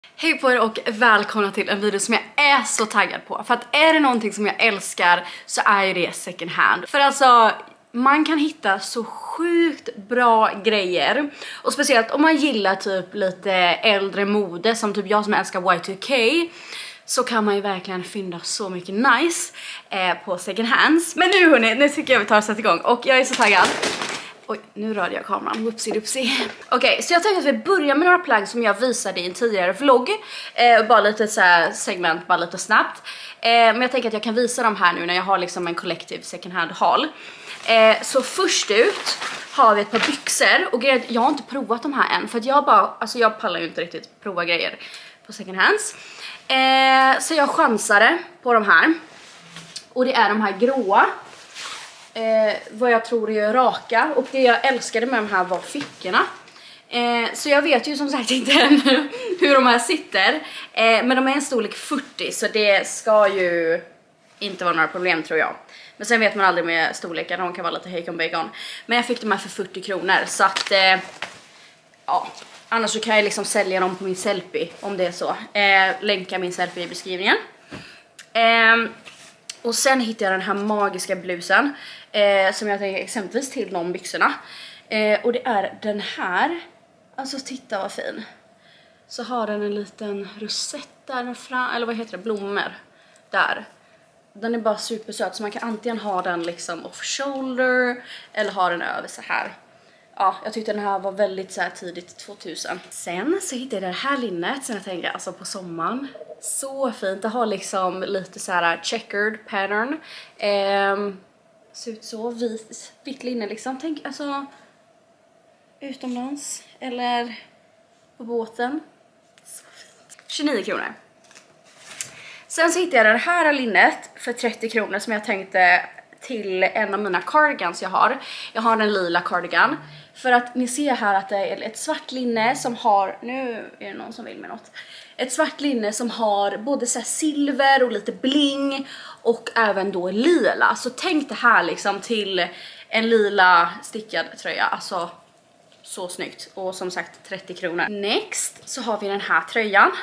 Hej på er och välkomna till en video som jag är så taggad på. För att är det någonting som jag älskar så är ju det second hand. För alltså, man kan hitta så sjukt bra grejer. Och speciellt om man gillar typ lite äldre mode, som typ jag som älskar Y2K. Så kan man ju verkligen fynda så mycket nice på second hands. Men nu hörni, nu tycker jag vi tar och sätter igång. Och jag är så taggad. Oj, nu rörde jag kameran. Whoopsie. Okej, så jag tänkte att vi börjar med några plagg som jag visade i en tidigare vlogg. Bara lite så här segment, bara lite snabbt. Men jag tänker att jag kan visa dem här nu när jag har liksom en kollektiv second hand haul. Så först ut har vi ett par byxor. Och jag har inte provat de här än. För att jag pallar ju inte riktigt prova grejer på second hands. Så jag chansade på de här. Och det är de här gråa. Vad jag tror är raka. Och det jag älskade med de här var fickorna. Så jag vet ju som sagt inte ännu hur de här sitter. Men de är en storlek 40. Så det ska ju inte vara några problem tror jag. Men sen vet man aldrig med storlekar. De kan vara lite hejkon bacon. Men jag fick de här för 40 kronor. Så att ja, annars så kan jag liksom sälja dem på min selfie. Om det är så. Länka min selfie i beskrivningen. Och sen hittade jag den här magiska blusen. Som jag tänker exempelvis till de byxorna. Och det är den här. Alltså titta vad fin. Så har den en liten rosett där fram. Eller vad heter det? Blommor. Där. Den är bara supersöt. Så man kan antingen ha den liksom off shoulder. Eller ha den över så här. Ja, jag tyckte den här var väldigt så här tidigt 2000. Sen så hittade jag det här linnet. Sen jag tänker alltså på sommaren. Så fint. Det har liksom lite så här checkered pattern. Ser ut så vitt linne liksom. Tänk alltså utomlands eller på båten. Så fint. 29 kronor. Sen så hittade jag det här linnet för 30 kronor som jag tänkte till en av mina cardigans jag har. Jag har en lila cardigan. För att ni ser här att det är ett svart linne som har, nu är det någon som vill med något. Ett svart linne som har både så här silver och lite bling och även då lila. Så tänk det här liksom till en lila stickad tröja. Alltså så snyggt. Och som sagt 30 kronor. Next så har vi den här tröjan.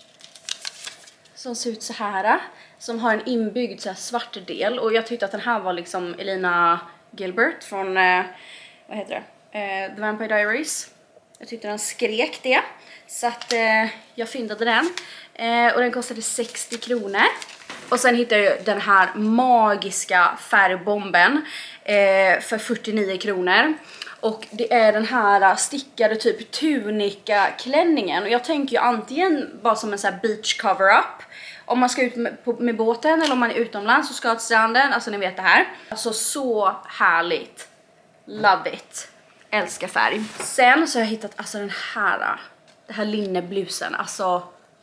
Som ser ut så här. Som har en inbyggd så här svart del. Och jag tyckte att den här var liksom Elina Gilbert från, vad heter det? The Vampire Diaries. Jag tyckte den skrek det. Så att jag fyndade den. Och den kostade 60 kronor. Och sen hittade jag den här magiska färgbomben för 49 kronor. Och det är den här stickade typ tunika klänningen. Och jag tänker ju antingen bara som en sån här beach cover-up. Om man ska ut med båten eller om man är utomlands och ska till stranden. Alltså ni vet det här. Alltså så härligt. Love it. Älskar färg. Sen så har jag hittat alltså den här linneblusen. Alltså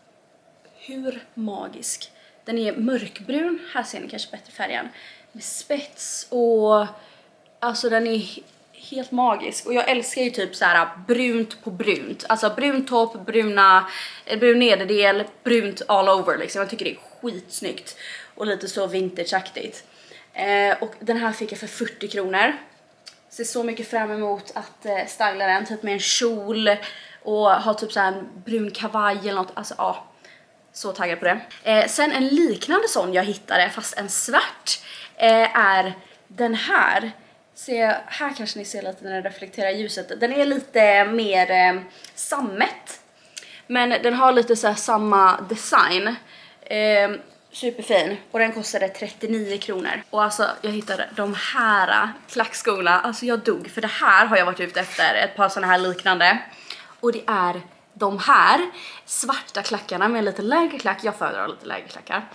hur magisk. Den är mörkbrun. Här ser ni kanske bättre färgen. Med spets och alltså den är helt magisk. Och jag älskar ju typ så här brunt på brunt. Alltså brunt topp, brun nederdel, brunt all over liksom. Jag tycker det är skitsnyggt. Och lite så vintageaktigt. Och den här fick jag för 40 kronor. Ser så mycket fram emot att styla den typ med en kjol. Och ha typ så här en brun kavaj eller något. Alltså ja, så taggad på det. Sen en liknande sån jag hittade, fast en svart, är den här. Se, här kanske ni ser lite när den reflekterar ljuset. Den är lite mer sammet. Men den har lite så här samma design. Superfin. Och den kostade 39 kronor. Och alltså jag hittade de här klackskorna. Alltså jag dog. För det här har jag varit ute efter. Ett par sådana här liknande. Och det är de här svarta klackarna med lite lägre klack. Jag föredrar lite lägre klackar.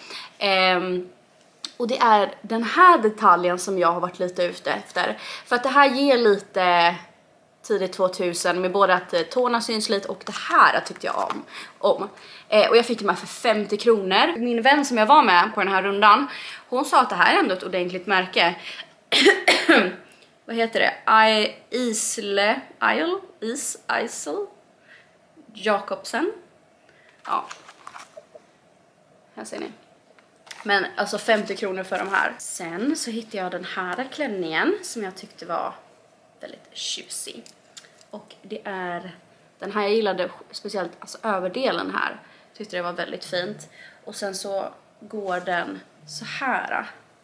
Och det är den här detaljen som jag har varit lite ute efter. För att det här ger lite tidigt 2000 med både att tårna syns lite och det här tyckte jag om. Och jag fick de här för 50 kronor. Min vän som jag var med på den här rundan, hon sa att det här är ändå ett ordentligt märke. Vad heter det? Isle Jacobsen. Ja. Här ser ni. Men alltså 50 kronor för de här. Sen så hittade jag den här klänningen som jag tyckte var väldigt tjusig. Och det är Den här jag gillade speciellt alltså överdelen här. Tyckte det var väldigt fint. Och sen så går den så här.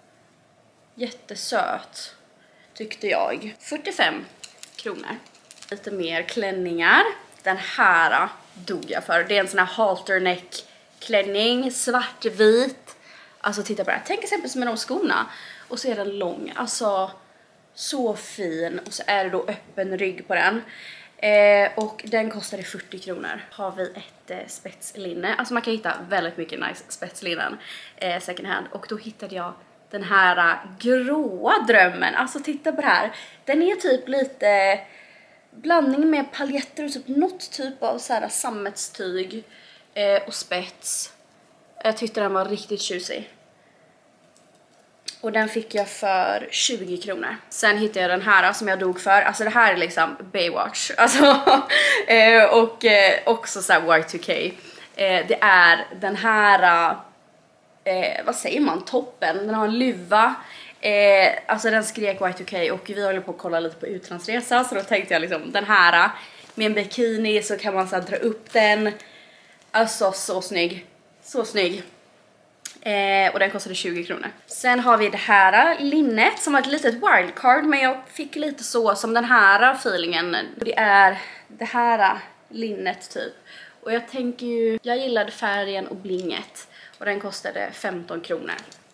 Jättesöt tyckte jag. 45 kronor. Lite mer klänningar. Den här dog jag för. Det är en sån här halterneck klänning, svartvit. Alltså titta på det här. Tänk exempel som med de skorna. Och så är den lång. Alltså så fin. Och så är det då öppen rygg på den. Och den kostade 40 kronor. Har vi ett spetslinne. Alltså man kan hitta väldigt mycket nice spetslinnen second hand. Och då hittade jag den här gråa drömmen. Alltså titta på det här. Den är typ lite blandning med paljetter och typ något typ av så här sammetstyg och spets. Jag tyckte den var riktigt tjusig. Och den fick jag för 20 kronor. Sen hittade jag den här som jag dog för. Alltså det här är liksom Baywatch. Alltså, och också så här Y2K. Det är den här, vad säger man, toppen. Den har en luva. Alltså den skrek Y2K och vi håller på att kolla lite på utlandsresa. Så då tänkte jag liksom den här med en bikini så kan man så här dra upp den. Alltså så snygg. Så snygg. Och den kostade 20 kronor. Sen har vi det här linnet som var ett litet wildcard. Men jag fick lite så som den här feelingen. Det är det här linnet typ. Och jag tänker ju, jag gillade färgen och blinget. Och den kostade 15 kronor.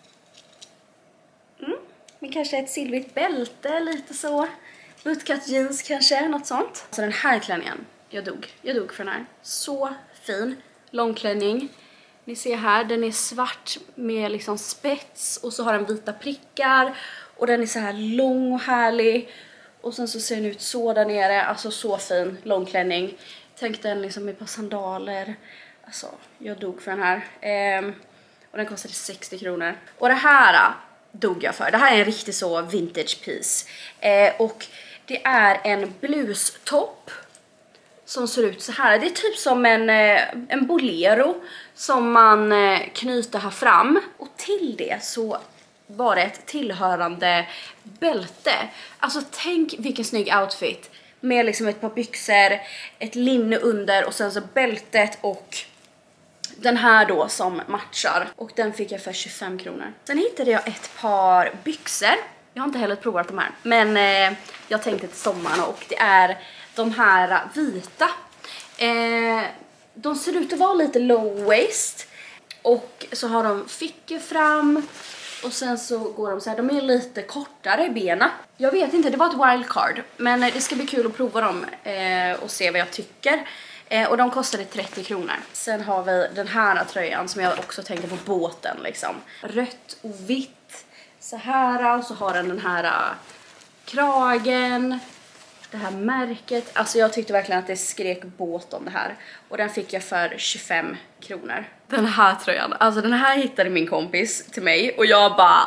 Men kanske ett silvrigt bälte, lite så. Bootcut jeans kanske, något sånt. Så den här klänningen, jag dog för den här. Så fin, långklänning. Ni ser här, den är svart med liksom spets. Och så har den vita prickar. Och den är så här lång och härlig. Och sen så ser den ut så där nere. Alltså så fin, långklänning. Tänk den liksom med på sandaler. Alltså, jag dog för den här. Och den kostade 60 kronor. Och det här dog jag för. Det här är en riktigt så vintage piece. Och det är en blustopp som ser ut så här. Det är typ som en bolero som man knyter här fram. Och till det så var det ett tillhörande bälte. Alltså tänk vilken snygg outfit. Med liksom ett par byxor, ett linne under och sen så bältet och den här då som matchar. Och den fick jag för 25 kronor. Sen hittade jag ett par byxor. Jag har inte heller provat de här. Men jag tänkte till sommaren och det är de här vita. De ser ut att vara lite low waist. Och så har de fickor fram. Och sen så går de så här, de är lite kortare i benen. Jag vet inte, det var ett wildcard. Men det ska bli kul att prova dem och se vad jag tycker. Och de kostade 30 kronor. Sen har vi den här tröjan som jag också tänkte på båten liksom. Rött och vitt. Så här, och så har den här kragen. Det här märket. Alltså jag tyckte verkligen att det skrek båt om det här. Och den fick jag för 25 kronor. Den här tröjan. Alltså den här hittade min kompis till mig. Och jag bara...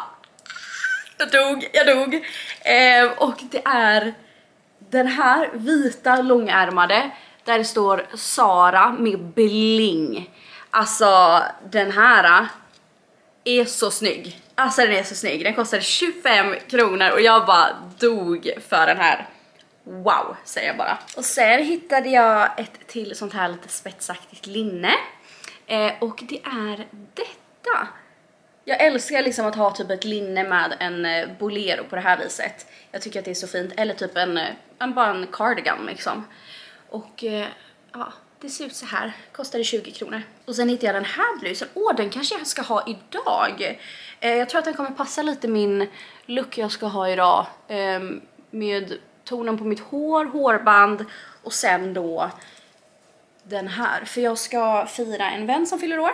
Jag dog. Och det är den här vita långärmade. Där det står Sara med bling. Alltså den här är så snygg. Alltså den är så snygg. Den kostade 25 kronor och jag bara dog för den här. Wow, säger jag bara. Och sen hittade jag ett till sånt här lite spetsaktigt linne. Och det är detta. Jag älskar liksom att ha typ ett linne med en bolero på det här viset. Jag tycker att det är så fint. Eller typ bara en cardigan liksom. Och ja, det ser ut så här. Kostade 20 kronor. Och sen hittade jag den här blusen. Den kanske jag ska ha idag. Jag tror att den kommer passa lite min look jag ska ha idag. Med tonen på mitt hår, hårband och sen då den här. För jag ska fira en vän som fyller år.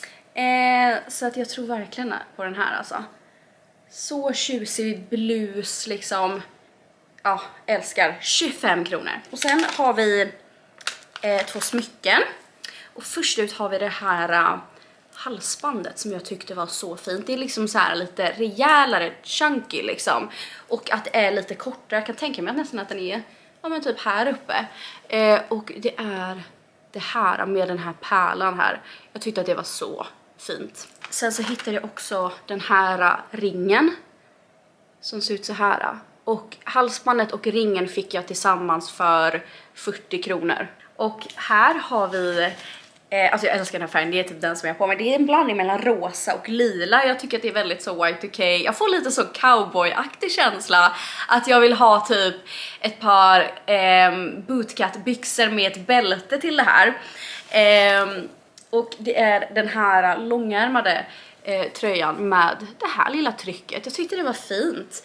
Så att jag tror verkligen på den här alltså. Så tjusig blus liksom. Ja, älskar. 25 kronor. Och sen har vi 2 smycken. Och först ut har vi det här halsbandet som jag tyckte var så fint. Det är liksom så här lite rejälare, chunky liksom. Och att det är lite kortare. Jag kan tänka mig nästan att den är men typ här uppe. Och det är det här med den här pärlan här. Jag tyckte att det var så fint. Sen så hittade jag också den här ringen. Som ser ut så här. Och halsbandet och ringen fick jag tillsammans för 40 kronor. Och här har vi, alltså jag älskar den här färgen, det är typ den som jag har på mig. Det är en blandning mellan rosa och lila. Jag tycker att det är väldigt så Y2K. Jag får lite så cowboy-aktig känsla. Att jag vill ha typ ett par bootcut-byxor med ett bälte till det här. Och det är den här långärmade tröjan med det här lilla trycket. Jag tyckte det var fint.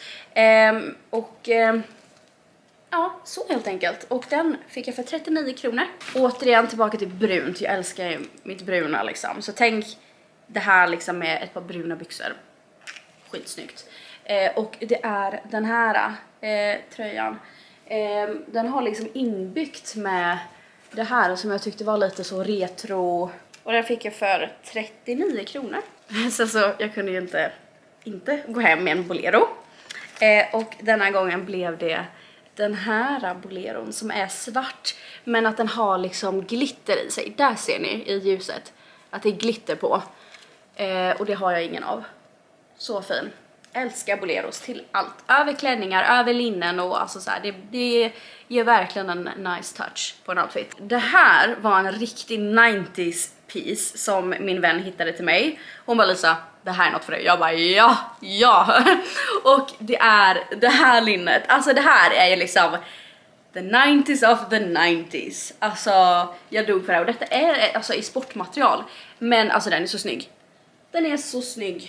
Ja, så helt enkelt. Och den fick jag för 39 kronor. Återigen tillbaka till brunt. Jag älskar ju mitt bruna liksom. Så tänk det här liksom med ett par bruna byxor. Skitsnyggt. Och det är den här tröjan. Den har liksom inbyggt med det här som jag tyckte var lite så retro. Och den fick jag för 39 kronor. Så jag kunde ju inte gå hem med en bolero. Och denna gången blev det den här boleron som är svart. Men att den har liksom glitter i sig. Där ser ni i ljuset att det är glitter på. Och det har jag ingen av. Så fin. Älskar boleros till allt. Över klänningar, över linnen och alltså så här, det ger verkligen en nice touch på en outfit. Det här var en riktig 90s piece som min vän hittade till mig. Hon bara, Lisa, det här är något för dig. Jag bara, ja. Och det är det här linnet. Alltså det här är ju liksom the 90s of the 90s. Alltså jag dog för det. Och detta är alltså i sportmaterial. Men alltså den är så snygg. Den är så snygg.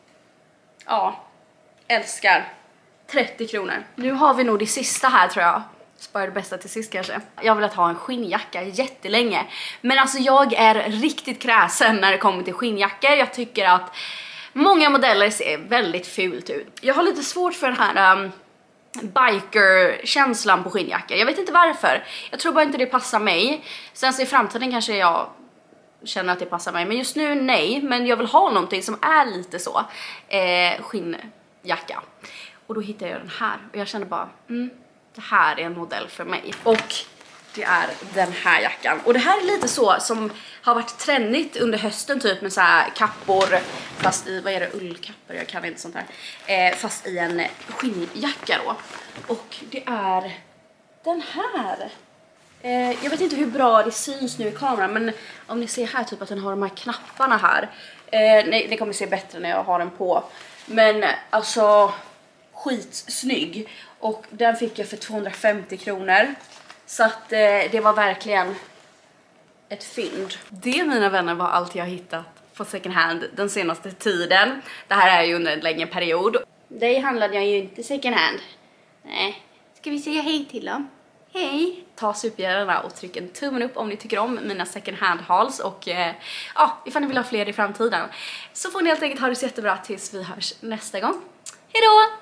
Ja, älskar. 30 kronor. Nu har vi nog det sista här tror jag. Spara det bästa till sist kanske. Jag vill ha en skinnjacka jättelänge. Men alltså jag är riktigt kräsen när det kommer till skinnjackor. Jag tycker att många modeller ser väldigt fult ut. Jag har lite svårt för den här biker-känslan på skinnjackor. Jag vet inte varför. Jag tror bara inte det passar mig. Sen så i framtiden kanske jag känner att det passar mig. Men just nu nej. Men jag vill ha någonting som är lite så skinnjacka. Och då hittade jag den här. Och jag kände bara, det här är en modell för mig. Och det är den här jackan. Och det här är lite så som har varit trendigt under hösten typ med så här kappor. Fast i, vad är det, ullkappor? Jag kan inte sånt här. Fast i en skinnjacka då. Och det är den här. Jag vet inte hur bra det syns nu i kameran. Men om ni ser här typ att den har de här knapparna här. Nej, det kommer se bättre när jag har den på. Men alltså skitsnygg. Och den fick jag för 250 kronor. Så att det var verkligen ett fynd. Det, mina vänner, var allt jag hittat på second hand den senaste tiden. Det här är ju under en längre period. Det handlade jag ju inte second hand. Nej. Ska vi säga hej till dem? Hej! Ta supergärna och tryck en tummen upp om ni tycker om mina second hand hauls. Och ja, ifall ni vill ha fler i framtiden. Så får ni helt enkelt ha det så jättebra tills vi hörs nästa gång. Hej då!